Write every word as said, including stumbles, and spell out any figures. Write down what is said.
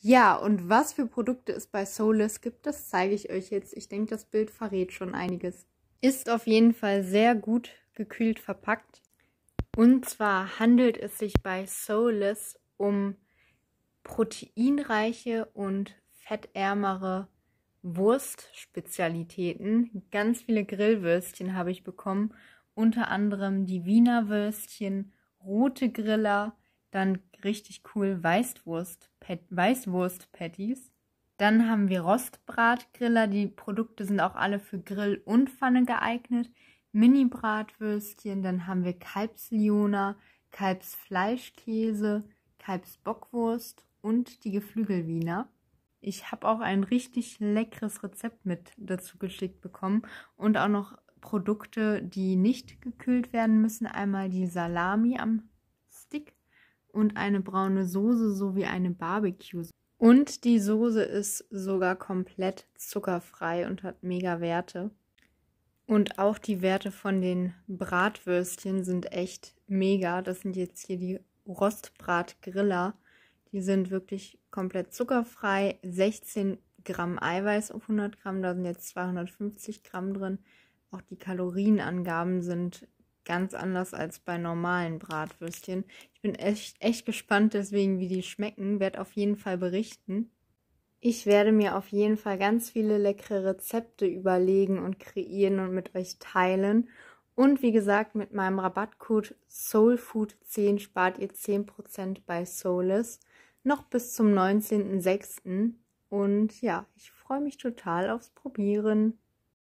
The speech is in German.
Ja, und was für Produkte es bei Soulless gibt, das zeige ich euch jetzt. Ich denke, das Bild verrät schon einiges. Ist auf jeden Fall sehr gut gekühlt verpackt. Und zwar handelt es sich bei Soulless um proteinreiche und fettärmere Wurstspezialitäten. Ganz viele Grillwürstchen habe ich bekommen. Unter anderem die Wiener Würstchen, rote Griller, dann richtig cool Weißwurst, Weißwurst-Patties. Dann haben wir Rostbratgriller. Die Produkte sind auch alle für Grill und Pfanne geeignet. Mini-Bratwürstchen, dann haben wir Kalbsliona, Kalbsfleischkäse, Kalbsbockwurst und die Geflügelwiener. Ich habe auch ein richtig leckeres Rezept mit dazu geschickt bekommen und auch noch Produkte, die nicht gekühlt werden müssen. Einmal die Salami am Stick und eine braune Soße sowie eine Barbecue. Und die Soße ist sogar komplett zuckerfrei und hat mega Werte. Und auch die Werte von den Bratwürstchen sind echt mega. Das sind jetzt hier die Rostbratgriller. Die sind wirklich komplett zuckerfrei. sechzehn Gramm Eiweiß auf hundert Gramm. Da sind jetzt zweihundertfünfzig Gramm drin. Auch die Kalorienangaben sind ganz anders als bei normalen Bratwürstchen. Ich bin echt, echt gespannt deswegen, wie die schmecken. Werde auf jeden Fall berichten. Ich werde mir auf jeden Fall ganz viele leckere Rezepte überlegen und kreieren und mit euch teilen. Und wie gesagt, mit meinem Rabattcode soulfood zehn spart ihr zehn Prozent bei Soulless. Noch bis zum neunzehnten sechsten Und ja, ich freue mich total aufs Probieren.